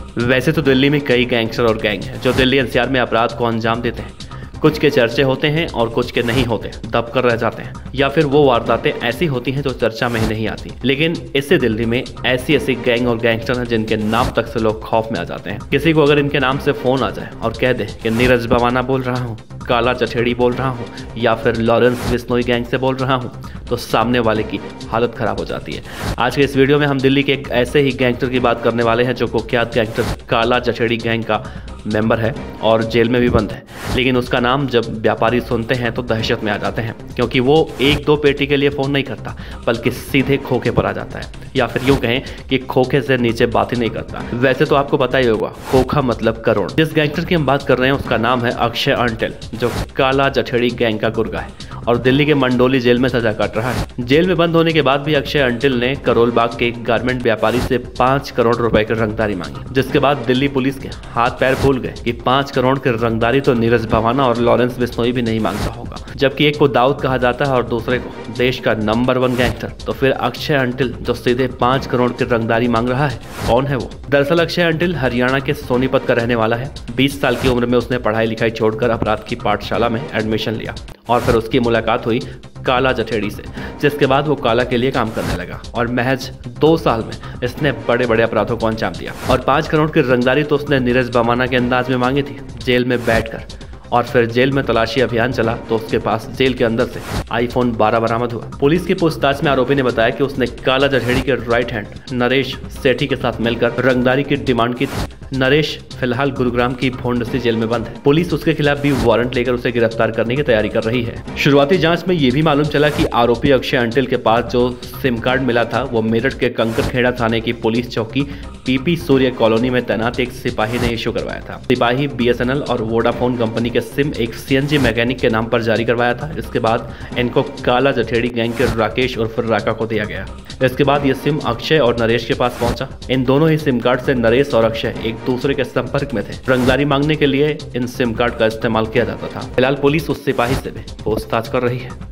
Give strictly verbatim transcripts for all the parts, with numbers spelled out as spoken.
वैसे तो दिल्ली में कई गैंगस्टर और गैंग हैं जो दिल्ली एनसीआर में अपराध को अंजाम देते हैं। कुछ के चर्चे होते हैं और कुछ के नहीं होते, दब कर रह जाते हैं, या फिर वो वारदातें ऐसी होती हैं जो चर्चा में ही नहीं आती। लेकिन इससे दिल्ली में ऐसी ऐसी गैंग और गैंगस्टर हैं जिनके नाम तक से लोग खौफ में आ जाते हैं। किसी को अगर इनके नाम से फोन आ जाए और कह दे कि नीरज भवाना बोल रहा हूँ, काला चठेड़ी बोल रहा हूँ, या फिर लॉरेंस बिश्नोई गैंग से बोल रहा हूँ, तो सामने वाले की हालत खराब हो जाती है। आज के इस वीडियो में हम दिल्ली के एक ऐसे ही गैंगस्टर की बात करने वाले हैं जो कुख्यात गैंगस्टर काला चठेड़ी गैंग का मेंबर है और जेल में भी बंद है। लेकिन उसका नाम जब व्यापारी सुनते हैं तो दहशत में आ जाते हैं, क्योंकि वो एक दो पेटी के लिए फ़ोन नहीं करता बल्कि सीधे खोखे पर आ जाता है, या फिर यूँ कहें कि खोखे से नीचे बात ही नहीं करता। वैसे तो आपको पता ही होगा खोखा मतलब करोड़। जिस गैंगस्टर की हम बात कर रहे हैं उसका नाम है अक्षय अंटिल, जो काला चठेड़ी गैंग का गुर्गा है और दिल्ली के मंडोली जेल में सजा काट रहा है। जेल में बंद होने के बाद भी अक्षय अंटिल ने करोल बाग के एक गारमेंट व्यापारी से पाँच करोड़ रुपए की रंगदारी मांगी, जिसके बाद दिल्ली पुलिस के हाथ पैर फूल गए कि पाँच करोड़ की रंगदारी तो नीरज भवाना और लॉरेंस बिश्नोई भी नहीं मांगता होगा। जबकि एक को दाऊद कहा जाता है और दूसरे को देश का नंबर वन गैंगस्टर, तो फिर अक्षय अंटिल जो सीधे पाँच करोड़ की रंगदारी मांग रहा है, कौन है वो? दरअसल अक्षय अंटिल हरियाणा के सोनीपत का रहने वाला है। बीस साल की उम्र में उसने पढ़ाई लिखाई छोड़कर अपराध की पाठशाला में एडमिशन लिया और फिर उसकी मुलाकात हुई काला चठेड़ी से, जिसके बाद वो काला के लिए काम करने लगा और महज दो साल में इसने बड़े बड़े अपराधों को अंजाम दिया। और पाँच करोड़ की रंगदारी तो उसने नीरज भवाना के अंदाज में मांगी थी जेल में बैठकर। और फिर जेल में तलाशी अभियान चला तो उसके पास जेल के अंदर से आईफोन बारह बरामद हुआ। पुलिस की पूछताछ में आरोपी ने बताया कि उसने काला चठेड़ी के राइट हैंड नरेश सेठी के साथ मिलकर रंगदारी की डिमांड की थी। नरेश फिलहाल गुरुग्राम की भोंडसी जेल में बंद है। पुलिस उसके खिलाफ भी वारंट लेकर उसे गिरफ्तार करने की तैयारी कर रही है। शुरुआती जांच में ये भी मालूम चला कि आरोपी अक्षय अंटिल के पास जो सिम कार्ड मिला था वो मेरठ के कंकरखेड़ा थाने की पुलिस चौकी पीपी सूर्य कॉलोनी में तैनात एक सिपाही ने इशू करवाया था। सिपाही बीएसएनएल और वोडाफोन कंपनी के सिम एक सीएनजी मैकेनिक के नाम पर जारी करवाया था। इसके बाद इनको काला चठेड़ी गैंग के राकेश और फिर राका को दिया गया। इसके बाद ये सिम अक्षय और नरेश के पास पहुंचा। इन दोनों ही सिम कार्ड से नरेश और अक्षय एक दूसरे के संपर्क में थे। रंगदारी मांगने के लिए इन सिम कार्ड का इस्तेमाल किया जाता था। फिलहाल पुलिस उस सिपाही से भी पूछताछ कर रही है।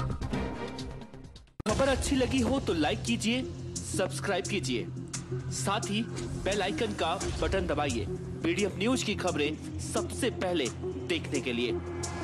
खबर अच्छी लगी हो तो लाइक कीजिए, सब्सक्राइब कीजिए, साथ ही बेल आइकन का बटन दबाइए पीडीएफ न्यूज की खबरें सबसे पहले देखने के लिए।